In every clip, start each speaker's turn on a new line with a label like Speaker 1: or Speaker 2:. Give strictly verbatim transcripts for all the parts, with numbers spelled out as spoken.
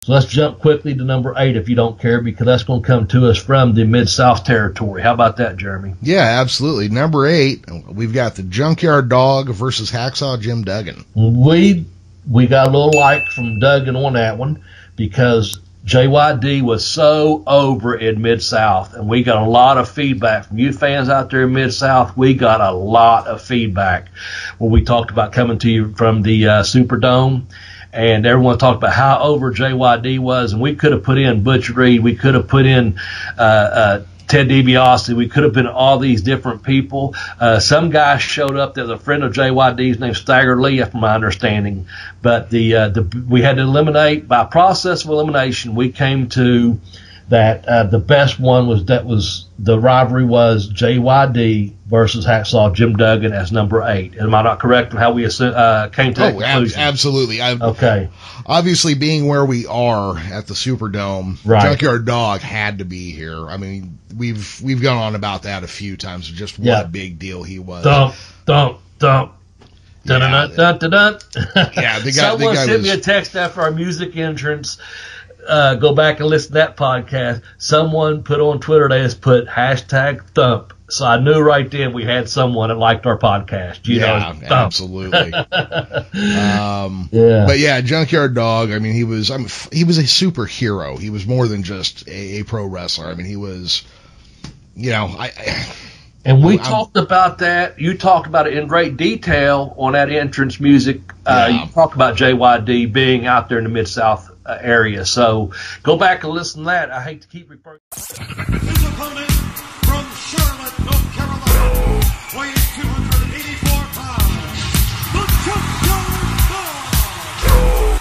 Speaker 1: So let's jump quickly to number eight, if you don't care, because that's going to come to us from the Mid-South territory. How about that, Jeremy?
Speaker 2: Yeah, absolutely. Number eight, we've got the Junkyard Dog versus Hacksaw Jim Duggan.
Speaker 1: We we got a little like from Duggan on that one because J Y D was so over in Mid-South, and we got a lot of feedback from you fans out there in Mid-South. We got a lot of feedback when we talked about coming to you from the uh, Superdome. And everyone talked about how over J Y D was, and we could have put in Butch Reed, we could have put in uh, uh, Ted DiBiase, we could have been all these different people. Uh, some guy showed up that was a friend of J Y D's named Stagger Lee, from my understanding. But the, uh, the we had to eliminate, by process of elimination, we came to that uh, the best one was that was the rivalry was J Y D versus Hacksaw Jim Duggan as number eight. Am I not correct in how we uh, came to that
Speaker 2: oh,
Speaker 1: conclusion?
Speaker 2: Ab- absolutely. I,
Speaker 1: okay.
Speaker 2: Obviously, being where we are at the Superdome,
Speaker 1: right.
Speaker 2: Junkyard Dog had to be here. I mean, we've we've gone on about that a few times. Just what
Speaker 1: yeah.
Speaker 2: a big deal he was.
Speaker 1: Dump, dump, dump. Dun,
Speaker 2: Yeah,
Speaker 1: dun, dun, dun, dun.
Speaker 2: Yeah, the guy,
Speaker 1: Someone
Speaker 2: the guy
Speaker 1: sent
Speaker 2: was,
Speaker 1: me a text after our music entrance. Uh, go back and listen to that podcast. Someone put on Twitter, they just put hashtag thump. So I knew right then we had someone that liked our podcast. You
Speaker 2: yeah,
Speaker 1: know,
Speaker 2: absolutely. um,
Speaker 1: yeah.
Speaker 2: But yeah, Junkyard Dog. I mean, he was. I mean, he was a superhero. He was more than just a, a pro wrestler. I mean, he was. You know, I. I
Speaker 1: and we
Speaker 2: I'm,
Speaker 1: talked about that. You talked about it in great detail on that entrance music. Uh,
Speaker 2: yeah.
Speaker 1: You talked about J Y D being out there in the Mid-South uh, area. So go back and listen to that. I hate to keep referring.
Speaker 3: His opponent from Charlotte, North Carolina, weighing two hundred eighty-four pounds, the Junkyard Dog.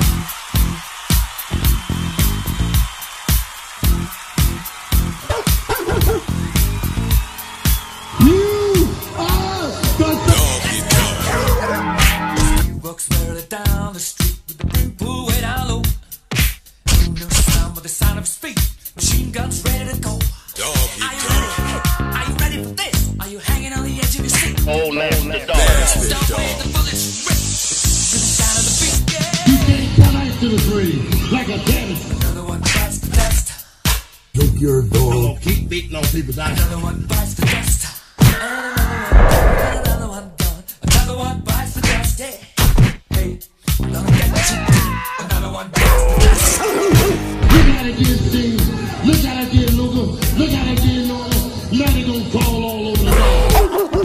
Speaker 4: You are the dog.
Speaker 5: He walks merrily down the street with the brim pulled way down low. Ain't no sound but the sound of his feet. Machine guns ready to go.
Speaker 6: Doggy
Speaker 5: Are you
Speaker 6: dog.
Speaker 5: ready? Are you ready for this? Are you hanging on the edge of your seat?
Speaker 6: Oh, nasty dog.
Speaker 5: Nasty
Speaker 6: Nasty
Speaker 5: dog. The
Speaker 6: dog.
Speaker 5: bullets rip to the sound of the beat. Yeah.
Speaker 4: You can't come out to the tree like a tennis.
Speaker 5: Another one bites the dust.
Speaker 4: Junkyard
Speaker 7: I'm
Speaker 4: Dog.
Speaker 7: gonna keep beating on people's eyes.
Speaker 5: Another one bites the dust. And another one done. Another one bites the dust. Yeah. Hey, gonna get you. Another one bites the dust.
Speaker 4: Look at it again, Steve. Look at it again, Luca. Look at it again, Nora. Now they gonna crawl all over the dog.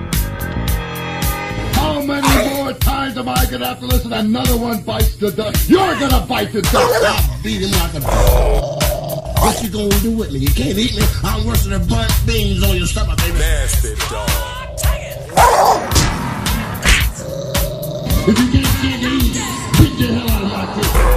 Speaker 4: How many more times am I gonna have to listen? Another one bites the dust. You're gonna bite the dust.
Speaker 7: I'll beat him like a dog. What you gonna do with me? You can't eat me. I'm worse than burnt beans on your stomach, baby.
Speaker 6: Nasty dog.
Speaker 4: If you can't take it easy, beat the hell out of my kid.